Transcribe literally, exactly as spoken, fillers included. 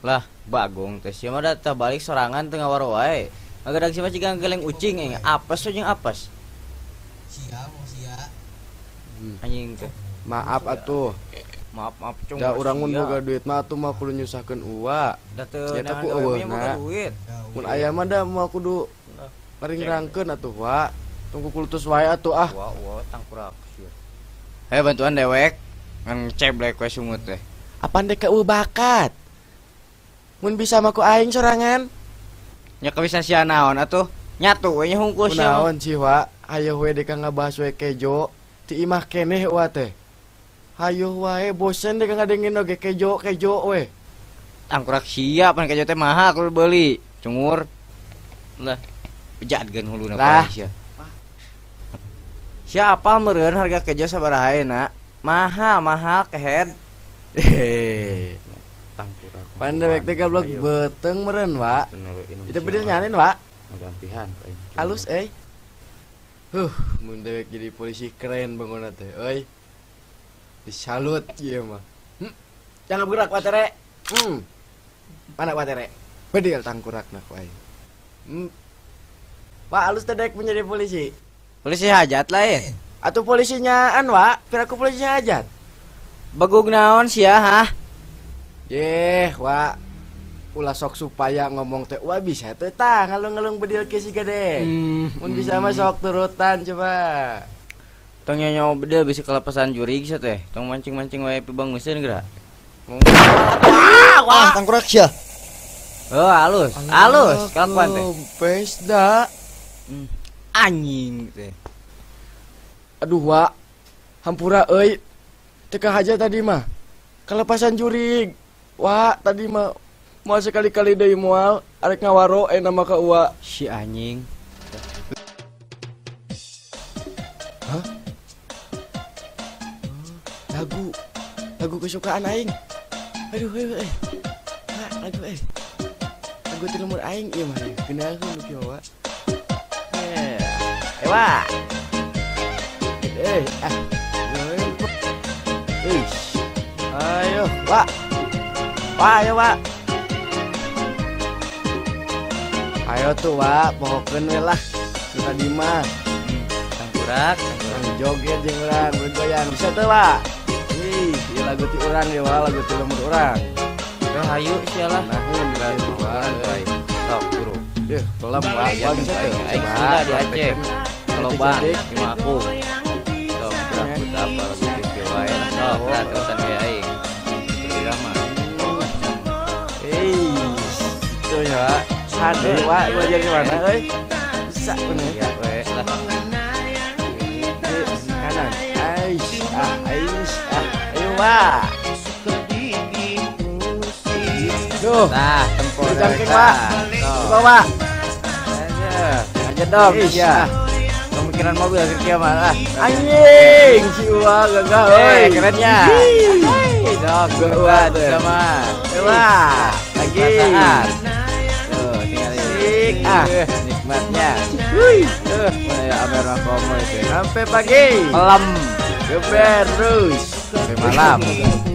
Lah, bagong teh sia mah datang balik sorangan tengah waro wae. Ngagadang si majikan geleng ucing eng apes jeung apes. Sia mau sia. Anjing teh. Maaf atuh. Maaf maaf cung. Da urang mun boga duit mah atuh mah kudu nyusahkeun uwa. Da teu Ya, tapi neangan eueuna. boga duit. Mun aya mah da mah kudu ring-rangkeun atuh, Wa. Tunggu kultus wae atuh ah. Wah, wah tangkurak sia. Heh bantuan dewek. Ngan ceblek we sumut teh. Apaan dek keu bakat? Mun bisa mah ku aing sorangan. Nya kabisa sia naon atuh? Nyatu we nya hungkus sia. Kunaon sih, Wa? Hayo we dek ngabahas we kejo. Ti imah keneh wa teh. Hayo wae bosen dek ngadengin oge kejo kejo we. Tangkurak sia pan kejo teh mahal kudu beuli. Cungur. Lah, bejatkeun huluna Lah. sia. Siapa meureun harga kejo sabaraha ayeuna? Mahal, mahal kehead. Hehehe. Tangkurak. Pandewek teh goblok beteng meureun, Wa. Itu bener nyanin, Wa. Gantihan Halus, eh. Huh, mun dewek jadi polisi keren bangunna teh, euy. Disalut ieu mah. Hm. Jangan bergerak, Wa Tere. Hmm. Mana Wa Tere? Bedil tangkurakna ku aing. Hmm. Wa halus teh dek menjadi polisi. Polisi hajat lah ya. Atuh polisinya an, Wa. Piraku polisi hajat. Bagug naon sia hah? Yeh, Wa. Ulah sok supaya ngomong teh, wah bisa teh tah ngalung-ngalung bedil ke si gede. Hmm. Mun bisa mah sok turutan coba. Tong nyawa beda bisa kelepasan juri gitu teh. Tong mancing-mancing wae pibang mesin geura. Wah, tangkurak sia. Oh, halus. Halus kelakuan teh. Pesda. Hmm. Anjing teh. Aduh, Wa. Hampura euy. Teka haja tadi mah. Kelepasan jurig. Wa, tadi mah mau sekali-kali deui moal arek ngawaro eh nama ka Wa. Si anjing. Hah? Lagu. Lagu kesukaan aing. Aduh, eh. eh. Ha, lagu eh. Lagu ti lumur aing ieu mah. Geunaheun lu kieu, Wa. Eh, eh, Wa. Eh, ah. Eh. Ayo, Wa. Wa, ayo, Wa. Ayo tuh, Wa, pohokeun we lah. Kita di mah. Tangkurak. Urang joget jeung urang bergoyang. Bisa teu, Wa? Ih, ieu lagu ti urang ya, Wa, lagu ti lumur urang. Teh hayu sia lah. Naheun lagu Wa. Baik. Sok guru. Yeuh, kelam, Wa. Wa bisa teu. Aing sila di Aceh. Kalau bang, cuma aku. Sok budak apa lagu kieu wae. Sok lah terusan we aing. Irama. Hei, itu ya. Aduh, Wa, belajar gimana, euy? Bisa bener. Ya we lah. Kanan. Ais, ah, ais, ah. Ayo, Wa. Duh, Nah, tempo jangking, Wa. Coba, Wa. Aja. Aja dong Ish, ya. ah. Pemikiran mobil akhir kiamat lah. Anjing, si Wa gagah, Eh, euy. kerennya. Hei, dong, gua sama. Wa, lagi. Perasaan. Tuh, tinggal Asik, ah. Eh, nikmatnya. Wuih, Tuh, mulai Amera Komo itu. sampai pagi. Malam Geber terus. sampai malam.